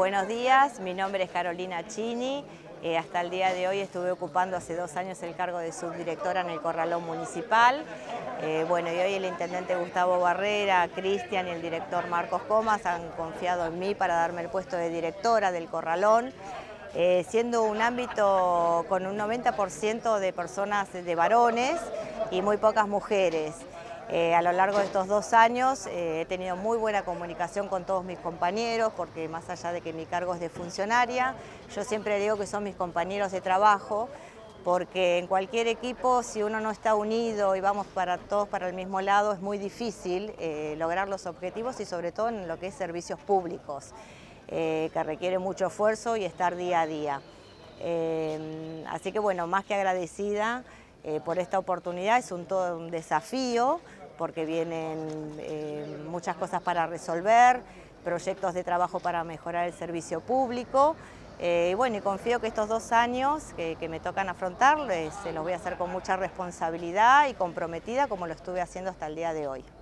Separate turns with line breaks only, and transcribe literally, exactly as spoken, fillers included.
Buenos días, mi nombre es Carolina Chini. Eh, hasta el día de hoy estuve ocupando hace dos años el cargo de subdirectora en el Corralón Municipal. Eh, bueno, y hoy el intendente Gustavo Barrera, Cristian y el director Marcos Comas han confiado en mí para darme el puesto de directora del Corralón, eh, siendo un ámbito con un noventa por ciento de personas de varones y muy pocas mujeres. Eh, a lo largo de estos dos años eh, he tenido muy buena comunicación con todos mis compañeros, porque más allá de que mi cargo es de funcionaria, yo siempre digo que son mis compañeros de trabajo, porque en cualquier equipo, si uno no está unido y vamos para todos para el mismo lado, es muy difícil eh, lograr los objetivos, y sobre todo en lo que es servicios públicos, eh, que requiere mucho esfuerzo y estar día a día. Eh, así que bueno, más que agradecida eh, por esta oportunidad, es un, todo un desafío, porque vienen eh, muchas cosas para resolver, proyectos de trabajo para mejorar el servicio público. Eh, y bueno, y confío que estos dos años que, que me tocan afrontar, se los voy a hacer con mucha responsabilidad y comprometida, como lo estuve haciendo hasta el día de hoy.